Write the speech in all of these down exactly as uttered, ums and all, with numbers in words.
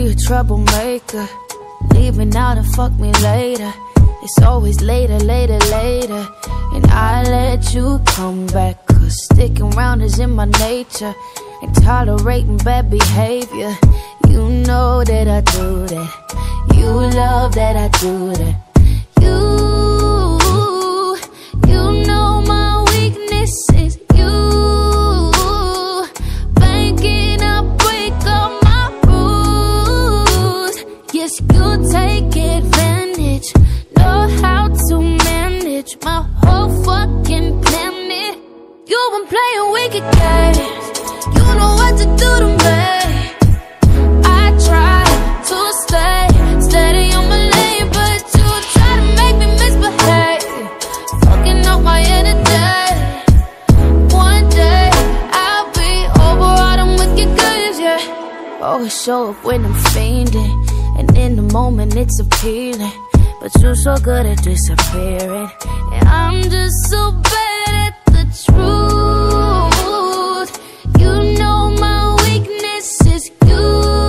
a troublemaker. Leave me now to fuck me later. It's always later, later, later. And I let you come back, cause sticking around is in my nature. And tolerating bad behavior, you know that I do that. You love that I do that. You, you know my weaknesses. You, banking I break all my rules. Yes, you take advantage. Know how to manage my whole fucking planet. You been playing wicked games. You know what to do to me. I try to stay steady on my lane, but you try to make me misbehave, fucking up my energy. One day I'll be over all them wicked games, yeah. Always show up when I'm fiending, and in the moment it's appealing. But you're so good at disappearing, and I'm just so bad at the truth. You know my weakness is you,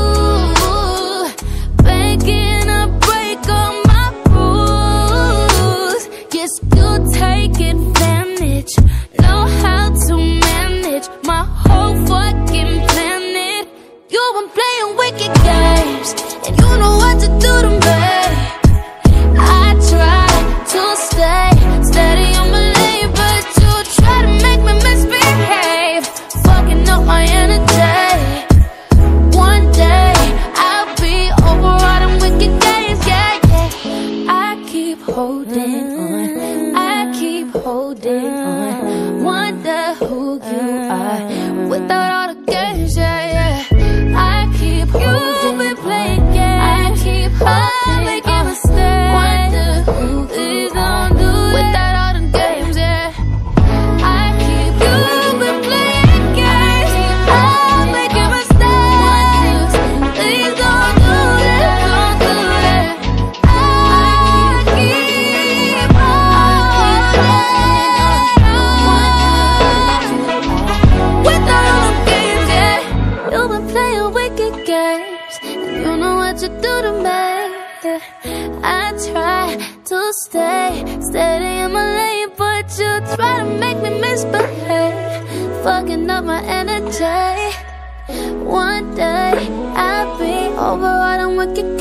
begging to break all my rules. Yes, you take advantage, know how to manage my whole fucking planet. You've been playing wicked games, and you know what to do to me. Fucking up my energy. One day I'll be over all them wicked